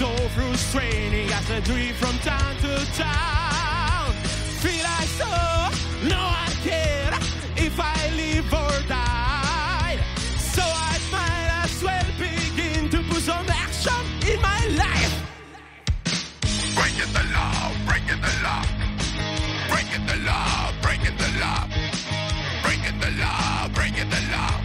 so frustrating as I drive from town to town. Feel like so, no one care if I live or die. So I might as well begin to put some action in my life. Breaking the law, breaking the law. Breaking the law, breaking the law. Breaking the law, breaking the law.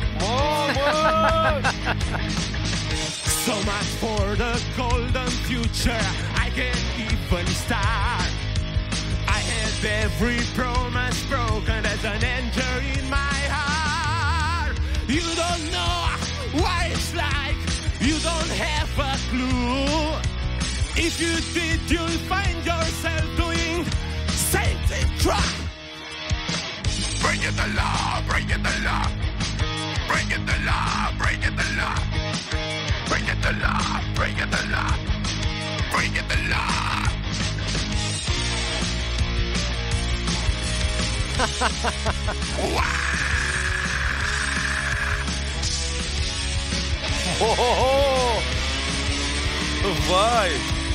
So much for the golden future, I can't even start. I had every promise broken as an injury in my heart. You don't know what it's like, you don't have a clue. If you did, you'll find yourself doing same thing, try. Breaking the law, breaking the law. Breaking the law, breaking the law. Breaking the law, breaking the law. Breaking the law. Vai!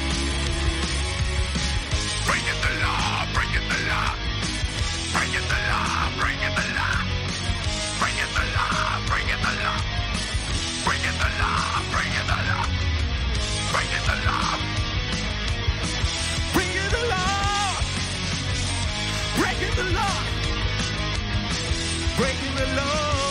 Breaking the law, breaking the law. Breaking the law, breaking the law. Breaking the law, breaking the law. Breaking the law, breaking the law. Breaking the law. Breaking the law. Breaking the law. Breaking the law.